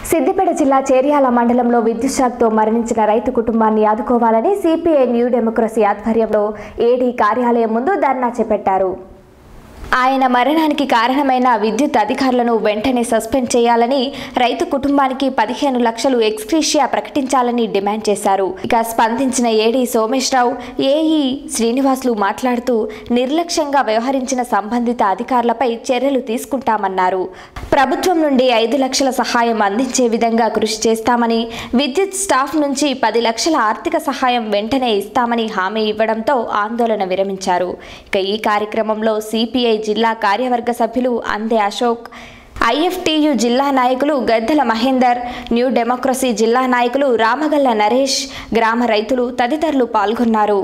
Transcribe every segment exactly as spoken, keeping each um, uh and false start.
సిద్దిపేట జిల్లా చేర్యాల మండలంలో విద్యుత్ షాక్తో మరణించిన రైతు కుటుంబాన్ని ఆదుకోవాలని సిపిఐ న్యూ డెమోక్రసీ ఆధ్వర్యంలో ఏడీ కార్యాలయం ముందు ధర్నా చేపట్టారు. ఆయన మరణానికి కారణమైన విద్యుత్ అధికారులను వెంటనే సస్పెండ్ చేయాలని, రైతు కుటుంబానికి పదిహేను లక్షలు ఎక్స్గ్రేషియా ప్రకటించాలని డిమాండ్ చేశారు. ఇక స్పందించిన ఏడీ సోమేశ్వరరావు, ఏఈ శ్రీనివాసులు మాట్లాడుతూ నిర్లక్ష్యంగా వ్యవహరించిన సంబంధిత అధికారులపై చర్యలు తీసుకుంటామన్నారు. ప్రభుత్వం నుండి ఐదు లక్షల సహాయం అందించే విధంగా కృషి చేస్తామని, విద్యుత్ స్టాఫ్ నుంచి పది లక్షల ఆర్థిక సహాయం వెంటనే ఇస్తామని హామీ ఇవ్వడంతో ఆందోళన విరమించారు. ఇక ఈ కార్యక్రమంలో సిపిఐ జిల్లా కార్యవర్గ సభ్యులు అందే అశోక్, ఐఎఫ్టియు జిల్లా నాయకులు గద్దెల మహేందర్, న్యూ డెమోక్రసీ జిల్లా నాయకులు రామగల్ల నరేష్, గ్రామ రైతులు తదితరులు పాల్గొన్నారు.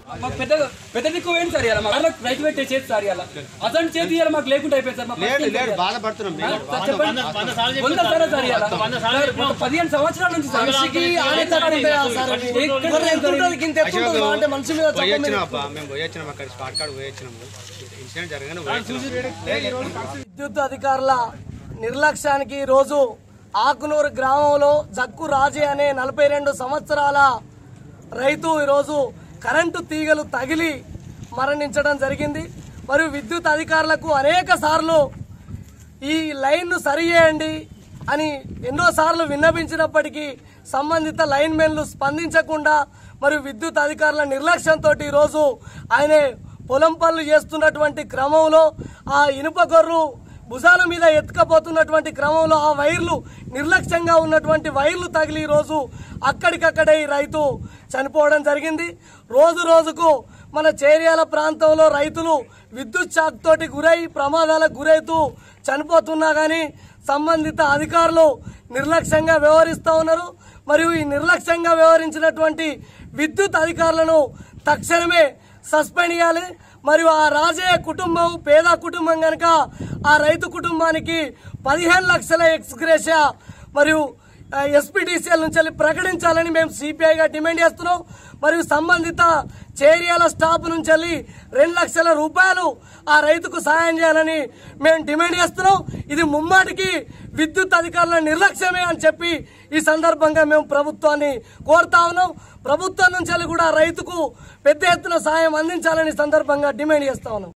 పదిహేను సంవత్సరాల నుంచి విద్యుత్ అధికారుల నిర్లక్ష్యానికి రోజు ఆకునూరు గ్రామంలో జక్కు రాజే అనే నలభై రెండు సంవత్సరాల రైతు ఈరోజు కరెంటు తీగలు తగిలి మరణించడం జరిగింది. మరియు విద్యుత్ అధికారులకు అనేక సార్లు ఈ లైన్ను సరిచేయండి అని ఎన్నోసార్లు విన్నపించినప్పటికీ సంబంధిత లైన్ మెన్లు స్పందించకుండా మరియు విద్యుత్ అధికారుల నిర్లక్ష్యంతో ఈరోజు ఆయన పొలం పనులు చేస్తున్నటువంటి క్రమంలో ఆ ఇనుప గొర్రు భుజాల మీద ఎత్తుకపోతున్నటువంటి క్రమంలో ఆ వైర్లు నిర్లక్ష్యంగా ఉన్నటువంటి వైర్లు తగిలి రోజు అక్కడికక్కడే ఈ రైతు చనిపోవడం జరిగింది. రోజు రోజుకు మన చేర్యాల ప్రాంతంలో రైతులు విద్యుత్ షాక్ తోటి గురై ప్రమాదాలకు గురైతూ చనిపోతున్నా కానీ సంబంధిత అధికారులు నిర్లక్ష్యంగా వ్యవహరిస్తూ ఉన్నారు. మరియు ఈ నిర్లక్ష్యంగా వ్యవహరించినటువంటి విద్యుత్ అధికారులను తక్షణమే సస్పెండ్ చేయాలి. మరియు ఆ రాజయ్య కుటుంబం పేద కుటుంబం కనుక ఆ రైతు కుటుంబానికి పదిహేను లక్షల ఎక్స్గ్రేషియా మరియు ఎస్పీడీసీఎల్ నుంచి ప్రకటించాలని మేము సిపిఐగా డిమాండ్ చేస్తున్నాం. మరియు సంబంధిత చేర్యాల స్టాఫ్ నుంచి రెండు లక్షల రూపాయలు ఆ రైతుకు సహాయం చేయాలని మేము డిమాండ్ చేస్తున్నాం. ఇది ముమ్మాటికి విద్యుత్ అధికారుల నిర్లక్ష్యమే అని చెప్పి ఈ సందర్భంగా మేము ప్రభుత్వాన్ని కోరుతా ఉన్నాం. ప్రభుత్వం నుంచి కూడా రైతుకు పెద్ద ఎత్తున సహాయం అందించాలని సందర్భంగా డిమాండ్ చేస్తా ఉన్నాం.